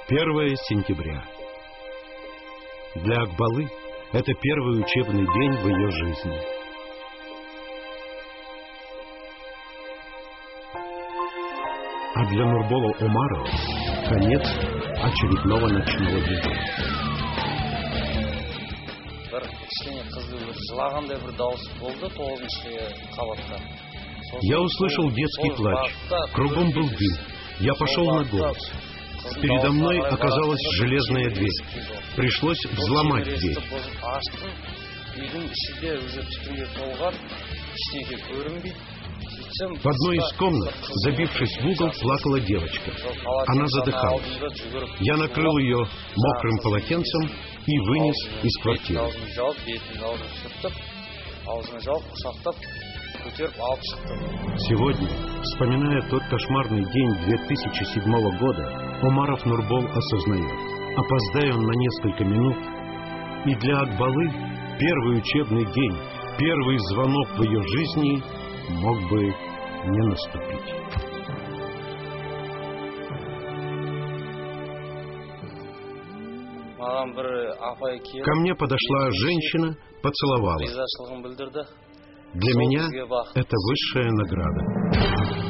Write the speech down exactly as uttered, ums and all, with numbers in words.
первое сентября. Для Акбалы это первый учебный день в ее жизни. А для Нурбола Омарова конец очередного ночного визита. Я услышал детский плач. Кругом был дым. Я пошел на голос. Передо мной оказалась железная дверь. Пришлось взломать дверь. В одной из комнат, забившись в угол, плакала девочка. Она задыхалась. Я накрыл ее мокрым полотенцем и вынес из квартиры. Сегодня, вспоминая тот кошмарный день две тысячи седьмого года, Омаров Нурбол осознает: опоздай он на несколько минут, и для Акбалы первый учебный день, первый звонок в ее жизни мог бы не наступить. Ко мне подошла женщина, поцеловала. Для меня это высшая награда.